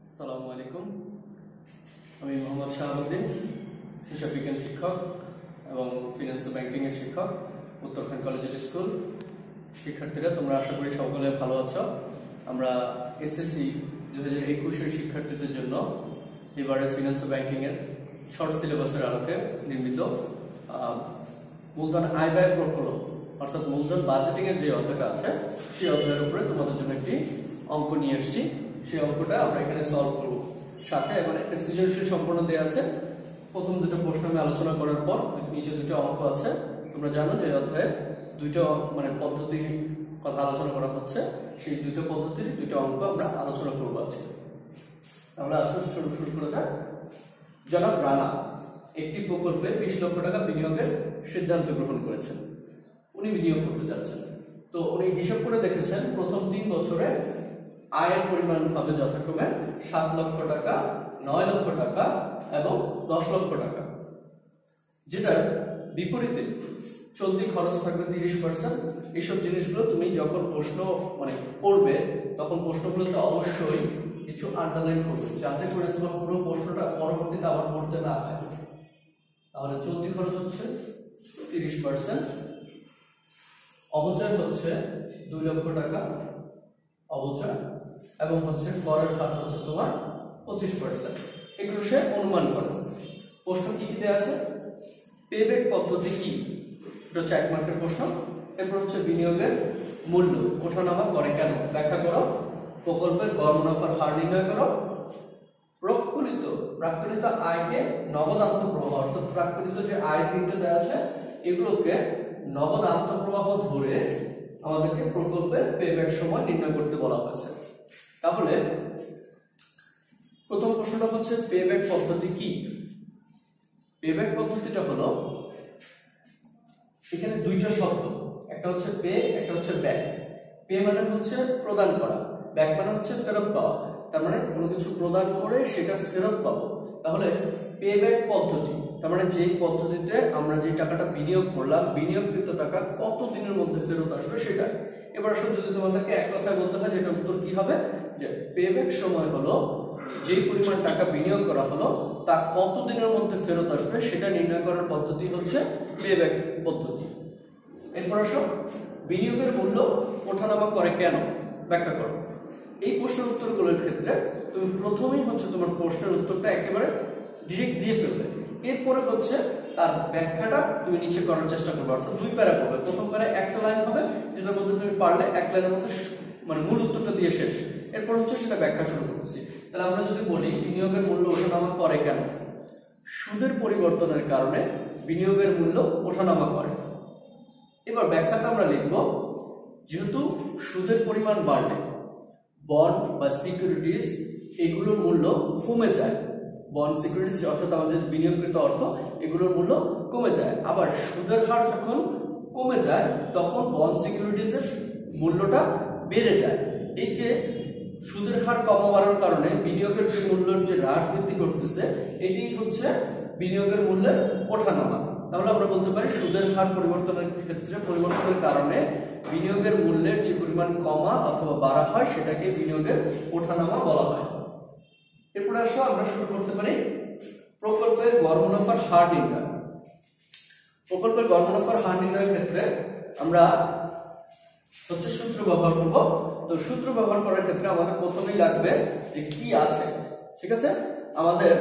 আসসালামু আলাইকুম। আমি মোহাম্মদ শাহাবুদ্দিন, হিসাব বিজ্ঞান শিক্ষক এবং ফিনান্স ও ব্যাংকিং এর শিক্ষক, উত্তরখান কলেজিয়েট স্কুল। শিক্ষার্থীরা, তোমরা আশা করি সকলে ভালো আছো। আমরা এসএসসি 2021 শিক্ষার্থীদের জন্য এবারে ফিনান্স ও ব্যাংকিং এর শর্ট সিলেবাসের আলোকে নির্মিত মূলধন আয় ব্যয় প্রকরণ অর্থাৎ মূলধন বাজেটিং এর যে অধ্যায়টা আছে সেই অধ্যায়ের উপরে তোমাদের জন্য একটি অঙ্ক নিয়ে এসেছি। সেই অঙ্কটা আমরা এখানে সলভ করব। সাথে এবার একটা সৃজনশীল সম্পূর্ণ দেওয়া আছে। প্রথম দুটো প্রশ্ন আমি আলোচনা করার পর নিচে দুটো অঙ্ক আছে। তোমরা জানো যে অধ্যায়ে দুটো পদ্ধতি কথা আলোচনা করা হচ্ছে, সেই দুটো পদ্ধতির দুটো অঙ্ক আমরা আলোচনা করব আজকে। আমরা শুরু করে যাক। জনাব রানা একটি প্রকল্পে 20 লক্ষ টাকা বিনিয়োগের সিদ্ধান্ত গ্রহণ করেছেন। উনি বিনিয়োগ করতে চাচ্ছেন। তো উনি হিসাব করে দেখেছেন প্রথম 3 বছরে আয়ের পরিমাণ হবে যথাক্রমে 7 লক্ষ টাকা, 9 লক্ষ টাকা এবং 10 লক্ষ টাকা, যেটার বিপরীতে চলতি খরচ থাকবে 30%। এইসব জিনিসগুলো তুমি যখন প্রশ্ন পড়বে তখন প্রশ্নগুলোতে অবশ্যই কিছু আন্ডারলাইন করবে, যাতে করে তোমার পুরো প্রশ্নটা পরবর্তীতে আবার পড়তে না হয়। তাহলে চলতি খরচ হচ্ছে 30%, অবচয় হচ্ছে 2 লক্ষ টাকা অবচয়, এবং হচ্ছে করের হার হচ্ছে তোমার 25%। এগুলো সে অনুমান করে। প্রশ্ন কি কি দেওয়া আছে? পেব্যাক পদ্ধতি কি, এটা হচ্ছে 1 মার্কের প্রশ্ন। এরপর হচ্ছে বিনিয়োগের মূল্য ওঠানামা করে কেন, ব্যাখ্যা করো। প্রকল্পের গড় মুনাফার হার নির্ণয় করো। প্রাক্কলিত আয়কে নগদ আন্তঃপ্রবাহ অর্থাৎ প্রাক্কলিত যে আয় তিনটে দেওয়া আছে এগুলোকে নগদ আন্তঃপ্রবাহ ধরে আমাদেরকে প্রকল্পের পেব্যাক সময় নির্ণয় করতে বলা হয়েছে। তাহলে প্রথম প্রশ্নটা হচ্ছে পেব্যাক পদ্ধতি কি। পেব্যাক পদ্ধতিটা হলো, এখানে দুইটা শব্দ, একটা হচ্ছে পে, একটা হচ্ছে ব্যাক। পে মানে হচ্ছে প্রদান করা, ব্যাক মানে হচ্ছে ফেরত পাওয়া। তার মানে কোনো কিছু প্রদান করে সেটা ফেরত পাবো। তাহলে পেব্যাক পদ্ধতি তার মানে যেই পদ্ধতিতে আমরা যে টাকাটা বিনিয়োগ করলাম, বিনিয়োগকৃত টাকা কত দিনের মধ্যে ফেরত আসবে সেটা। এবার আসলে যদি তোমাদেরকে এক কথায় বলতে হয়, যেটা উত্তর কি হবে, যে পেব্যাক সময় হলো যে পরিমাণ টাকা বিনিয়োগ করা হলো তা কত দিনের মধ্যে ফেরত আসবে সেটা নির্ণয় করার পদ্ধতি হচ্ছে পেব্যাক পদ্ধতি। এরপর আসো, বিনিয়োগের মূল্য ওঠানামা করে কেন, ব্যাখ্যা করো। এই প্রশ্নের উত্তরগুলোর ক্ষেত্রে তুমি প্রথমেই হচ্ছে তোমার প্রশ্নের উত্তরটা একেবারে ডিরেক্ট দিয়ে ফেলবে। এরপরে হচ্ছে তার ব্যাখ্যাটা তুমি নিচে করার চেষ্টা করবে, অর্থাৎ 2 প্যারা হবে। প্রথম প্যারা একটা লাইন হবে, যেটার মধ্যে তুমি পারলে 1 লাইনের মধ্যে মূল উত্তরটা দিয়ে শেষ। এরপর হচ্ছে সেটা ব্যাখ্যা শুরু করতেছি। তাহলে আমরা যদি বলি বিনিয়োগের মূল্য ওঠানামা করে কেন, সুদের পরিবর্তনের কারণে বিনিয়োগের মূল্য ওঠানামা করে। এবার ব্যাখ্যাটা আমরা লিখব, যেহেতু সুদের পরিমাণ বাড়লে বন্ড বা সিকিউরিটিজ এগুলোর মূল্য কমে যায়। বন্ড সিকিউরিটিজ অর্থাৎ আমাদের বিনিয়োগকৃত অর্থ এগুলোর মূল্য কমে যায়। আবার সুদের হার যখন কমে যায় তখন বন্ড সিকিউরিটিজের মূল্যটা বেড়ে যায়। এই যে সুদের হার কমা বাড়ার কারণে বিনিয়োগের যে মূল্যের যে হ্রাস বৃদ্ধি করতেছে, এটি হচ্ছে বিনিয়োগের মূল্যের ওঠানামা। তাহলে আমরা বলতে পারি সুদের হার পরিবর্তনের কারণে বিনিয়োগের মূল্যের যে পরিমাণ কমা অথবা বাড়া হয় সেটাকে বিনিয়োগের ওঠানামা বলা হয়। এরপর আসো আমরা শুরু করতে পারি প্রকল্পের গড় মুনাফার হার নির্ণয়। প্রকল্পের গড় মুনাফার হার নির্ণয়ের ক্ষেত্রে আমরা হচ্ছে সূত্র ব্যবহার করব। তো সূত্র ব্যবহার করার ক্ষেত্রে আমাদের প্রথমেই লাগবে যে কি আছে, ঠিক আছে। আমাদের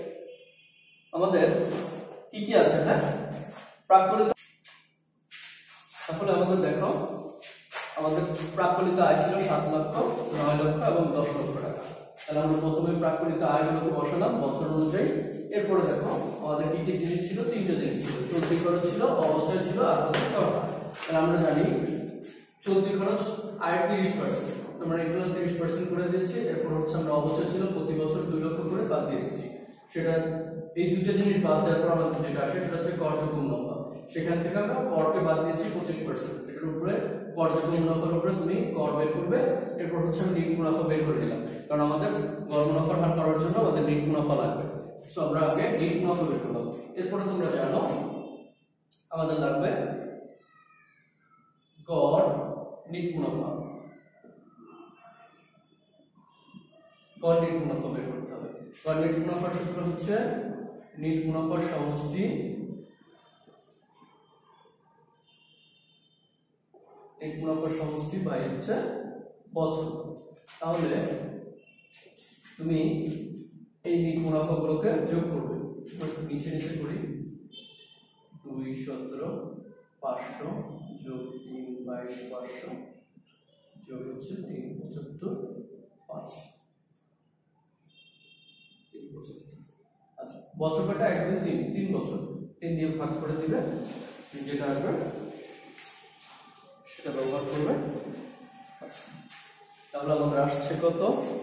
কি কি আছে, হ্যাঁ, প্রাক্কলিত। তাহলে আমাদের দেখো, আমাদের প্রাক্কলিত আয় ছিল 7 লক্ষ, 9 লক্ষ এবং 10 লক্ষ টাকা। তাহলে আমরা প্রথমে প্রাক্কলিত আয়গুলোকে বসালাম বছর অনুযায়ী। এরপরে দেখো আমাদের কি কি জিনিস ছিল, 3টে জিনিস ছিল, চলতি খরচ ছিল, অবচয় ছিল আর হচ্ছে কর। তাহলে আমরা জানি চলতি খরচ আয়ের 30%, আমরা এগুলো 30% করে দিয়েছি। এরপর হচ্ছে আমরা অবচয় ছিল প্রতি বছর 2 লক্ষ করে বাদ দিয়েছি। সেটা এই দুটো জিনিস বাদ দেওয়ার পর আমাদের যেটা আসে সেটা হচ্ছে করযোগ্য মুনাফা। সেখান থেকে আমরা করকে বাদ দিয়েছি 25%। এটার উপরে করযোগ্য মুনাফার উপরে তুমি কর বের করবে। এরপর হচ্ছে আমি নিট মুনাফা বের করে দিলাম, কারণ আমাদের গড় মুনাফার হার করার জন্য আমাদের নিট মুনাফা লাগবে। সো আমরা আগে নিট মুনাফা বের করলাম। এরপরে তোমরা জানো আমাদের লাগবে গড় নিট মুনাফা। গড় নেট মুনাফা বের করতে হবে। গড় নেট মুনাফার সূত্র হচ্ছে নেট মুনাফার সমষ্টি নেট মুনাফার সমষ্টি বাই হচ্ছে বছর। তাহলে তুমি এই নেট মুনাফাগুলোকে যোগ করবে, নিচে নিচে করি 2 17 500 যোগ 3 22 500 যোগ হচ্ছে 3 75 5 আচ্ছা বছর কাটা 1 2 3 3 বছর 3 দিয়ে ভাগ করে দিবে, যেটা আসবে সেটা ব্যবহার করবে। আচ্ছা তাহলে আমাদের আসছে কত?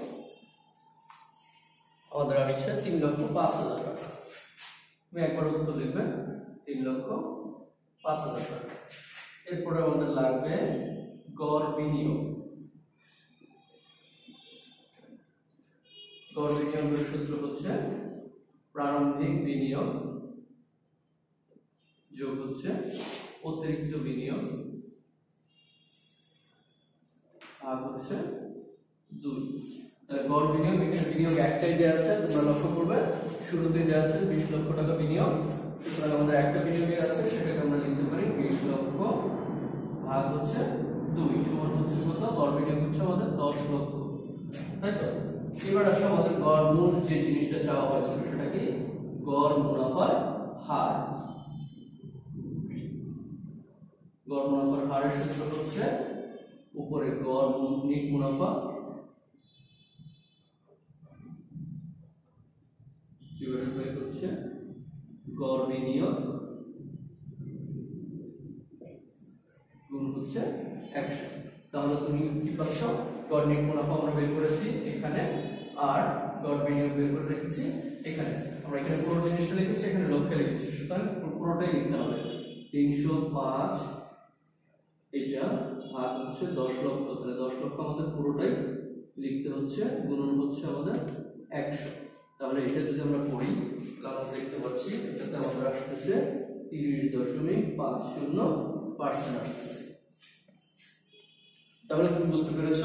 আমাদের আসছে 3,05,000 টাকা। তুমি একবার উত্তর লিখবে 3,05,000 টাকা। এরপরে আমাদের লাগবে গড় বিনিয়োগ। গড় বিনিয়োগের সূত্র হচ্ছে প্রারম্ভিক বিনিয়োগ যোগ হচ্ছে অতিরিক্ত বিনিয়োগ ভাগ হচ্ছে 2। তাহলে গড় বিনিয়োগ, এখানে বিনিয়োগ একটাই দেওয়া আছে, তোমরা লক্ষ্য করবে শুরুতে দেওয়া আছে 20 লক্ষ টাকা বিনিয়োগ, সুতরাং আমাদের একটা বিনিয়োগ আছে, সেটাকে আমরা লিখতে পারি 20 লক্ষ ভাগ হচ্ছে 2 সমান হচ্ছে কত? গড় বিনিয়োগ হচ্ছে আমাদের 10 লক্ষ, তাই তো? এবার আসলে আমাদের গড় মূল যে জিনিসটা চাওয়া হয়েছিল সেটা কি? গড় মুনাফার হার। গড় মুনাফার হারের সূত্র হচ্ছে উপরে গড় নেট মুনাফা ডিভাইডেড বাই হচ্ছে গড় বিনিয়োগ গুণ হচ্ছে 100। তাহলে তুমি কি পাচ্ছ? গড় নেট মুনাফা আমরা বের করেছি এখানে, আর গড় বিনিয়োগ বের করে রেখেছি এখানে। আমরা এখানে পুরো জিনিসটা লিখেছি, এখানে লক্ষ্যে লিখেছি, সুতরাং পুরোটাই লিখতে হবে। 305 এটা ভাগ হচ্ছে 10 লক্ষ, তাহলে 10 লক্ষ আমাদের পুরোটাই লিখতে হচ্ছে, গুণন হচ্ছে আমাদের 100। তাহলে এটা যদি আমরা করি তাহলে আমরা দেখতে পাচ্ছি এটাতে আমাদের আসতেছে 30.50% আসতেছে। তাহলে তুমি বুঝতে পেরেছো?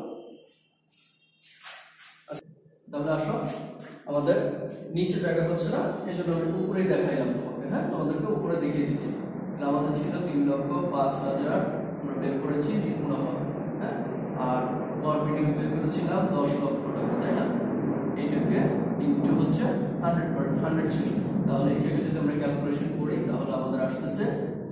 তাহলে আসো আমাদের নিচে জায়গা হচ্ছে না, এই জন্য আমি উপরেই দেখাইলাম তোমাকে। হ্যাঁ, তোমাদেরকে উপরে দেখিয়ে দিচ্ছি। তাহলে আমাদের ছিল 3,05,000 আমরা বের করেছি নেট মুনাফা, হ্যাঁ, আর গড় বিনিয়োগ বের করেছিলাম 10 লক্ষ টাকা, তাই না? এটাকে ইনটু হচ্ছে 100 ছিল, তাহলে এটাকে যদি আমরা ক্যালকুলেশন করি তাহলে আমাদের আসতেছে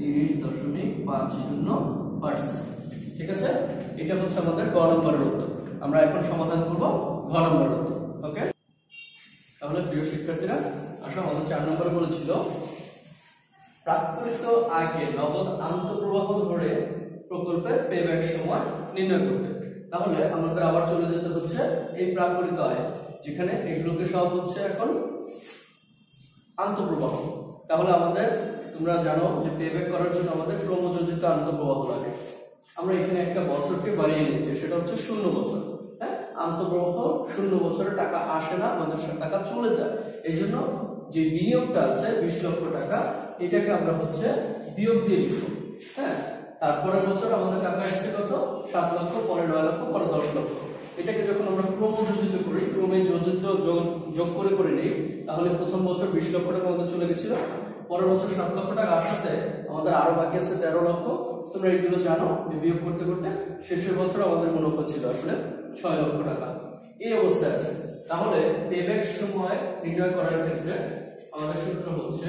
30.50%। ঠিক আছে, এটা হচ্ছে আমাদের গ নম্বরের উত্তর। আমরা এখন সমাধান করব ঘ নম্বরের উত্তর। ওকে, তাহলে প্রিয় শিক্ষার্থীরা আসলে আমাদের 4 নম্বরে বলেছিল প্রাপ্যকৃত আয়কে নগদ আন্তঃপ্রবাহ ধরে প্রকল্পের পেব্যাক সময় নির্ণয় করতে। তাহলে আমাদের আবার চলে যেতে হচ্ছে এই প্রাপ্যকৃত আয়, যেখানে এগুলোকে সব হচ্ছে এখন আন্তঃপ্রবাহ। তাহলে আমাদের তোমরা জানো যে পেব্যাক করার জন্য আমাদের ক্রমযোজিত আন্তঃপ্রবাহ লাগে। আমরা এখানে একটা বছরকে বাড়িয়ে নিয়েছি, সেটা হচ্ছে 0 বছর। হ্যাঁ, আন্তঃপ্রবাহ 0 বছরে টাকা আসে না, আমাদের টাকা চলে যায়। এই জন্য যে বিনিয়োগটা আছে 20 লক্ষ টাকা, এটাকে আমরা হচ্ছে বিয়োগ দিয়ে লিখব। হ্যাঁ, তারপরের বছর আমাদের টাকা আসছে কত? 7 লক্ষ, পরে 9 লক্ষ, পরে 10 লক্ষ। এটাকে যখন আমরা ক্রমযোজিত করি, ক্রমে যোজিত যোগ করে করে নিই, তাহলে প্রথম বছর 20 লক্ষ টাকা আমাদের চলে গেছিল, পরের বছর 7 লক্ষ টাকা আসাতে আমাদের আরো বাকি আছে 13 লক্ষ। তোমরা এগুলো জানো যে বিয়োগ করতে করতে শেষের বছর আমাদের মুনাফা ছিল আসলে 6 লক্ষ টাকা। এই অবস্থায় আছে। তাহলে পেব্যাক সময় নির্ণয় করার ক্ষেত্রে আমাদের সূত্র হচ্ছে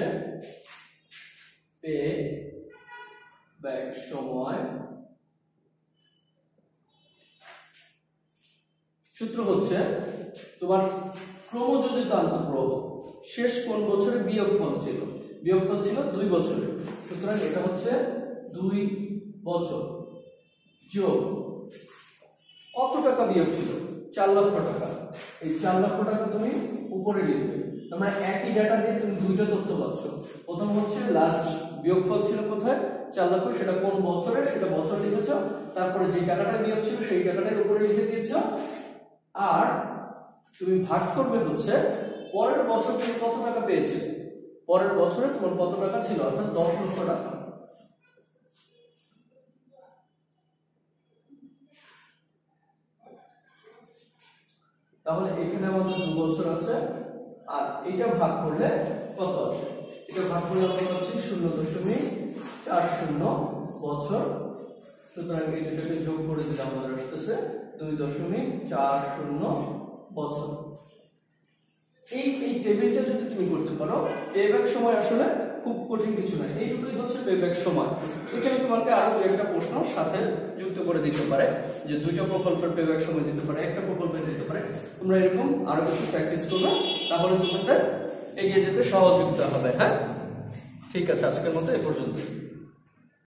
পেব্যাক সময়, সূত্র হচ্ছে তোমার ক্রমযোজিত আন্তঃপ্রবাহ শেষ কোন বছরে বিয়োগফল ছিল? বিয়োগফল ছিল 2 বছরে, সুতরাং এটা হচ্ছে 2 বছর যোগ কত টাকা বিয়োগ ছিল? 4 লক্ষ টাকা। এই 4 লক্ষ টাকা তুমি উপরে লিখবে। তার মানে একই ডাটা দিয়ে তুমি দুইটা তথ্য পাচ্ছ। প্রথম হচ্ছে লাস্ট বিয়োগফল ছিল কোথায়? 4 লক্ষ, সেটা কোন বছরে সেটা বছর লিখেছ। তারপরে যে টাকাটা বিয়োগ ছিল সেই টাকাটাই উপরে লিখে দিয়েছ। আর তুমি ভাগ করবে হচ্ছে পরের বছর তুমি কত টাকা পেয়েছিলে, পরের বছরে তোমার কত টাকা ছিল, অর্থাৎ 10 লক্ষ টাকা। তাহলে এখানে আমাদের 2 বছর আছে, আর এটা ভাগ করলে কত আসে? এটা ভাগ করলে আমরা পাচ্ছি 0.40 বছর। সুতরাং এই দুটোকে যোগ করে দিলে আমাদের আসতেছে 2.40 বছর। এই টেবিলটা যদি তুমি করতে পারো, পেব্যাক সময় আসলে খুব কঠিন কিছু নয়, এই দুটোই হচ্ছে পেব্যাক সময়। এখানে তোমাকে আরো দুই একটা প্রশ্ন সাথে যুক্ত করে দিতে পারে, যে দুইটা প্রকল্পের পেব্যাক সময় দিতে পারে, একটা প্রকল্পের দিতে পারে। তোমরা এরকম আরো কিছু প্র্যাকটিস করবে, তাহলে তোমাদের এগিয়ে যেতে সহযোগিতা হবে। হ্যাঁ, ঠিক আছে, আজকের মতো এ পর্যন্ত।